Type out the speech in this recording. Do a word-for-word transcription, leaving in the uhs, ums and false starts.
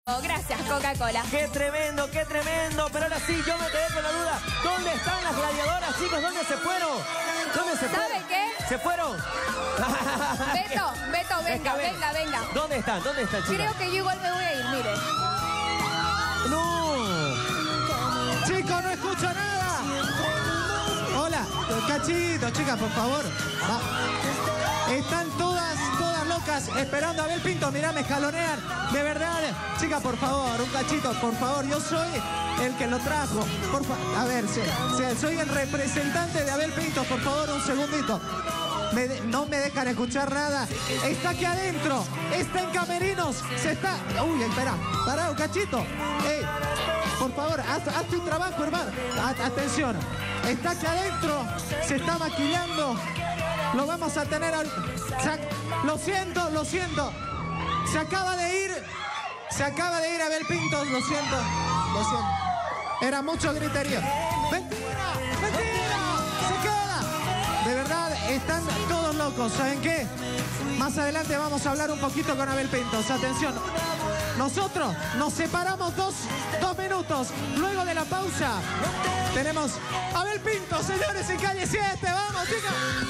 Gracias, Coca-Cola. Qué tremendo, qué tremendo. Pero ahora sí, yo me quedé con la duda. ¿Dónde están las gladiadoras, chicos? ¿Dónde se fueron? ¿Dónde se fueron? ¿Sabe qué? ¿Se fueron? Beto, Beto, venga, venga, venga. ¿Dónde están? ¿Dónde están, chicos? Creo que yo igual me voy a ir, mire. ¡No! Chicos, no escucho nada. Hola, cachito, chicas, por favor. Va. Están todas, todas locas esperando a Abel Pintos. Mirá, me escalonean. De verdad. Chicas, por favor, un cachito, por favor. Yo soy el que lo trajo. Por favor, a ver, sí, sí, soy el representante de Abel Pintos. Por favor, un segundito. Me de, no me dejan escuchar nada. Está aquí adentro. Está en camerinos. Se está... Uy, espera. Pará, un cachito. Ey, por favor, haz, haz tu trabajo, hermano. A, atención. Está aquí adentro. Se está maquillando. Lo vamos a tener ahorita. Lo siento, lo siento. Se acaba de ir. Se acaba de ir Abel Pintos. Lo siento. Lo siento. Era mucho griterío. ¡Mentira! ¡Mentira! ¡Se queda! De verdad, están todos locos. ¿Saben qué? Más adelante vamos a hablar un poquito con Abel Pintos. Atención. Nosotros nos separamos dos, dos minutos. Luego de la pausa tenemos Abel Pintos, señores, en Calle siete. ¡Vamos, chicos!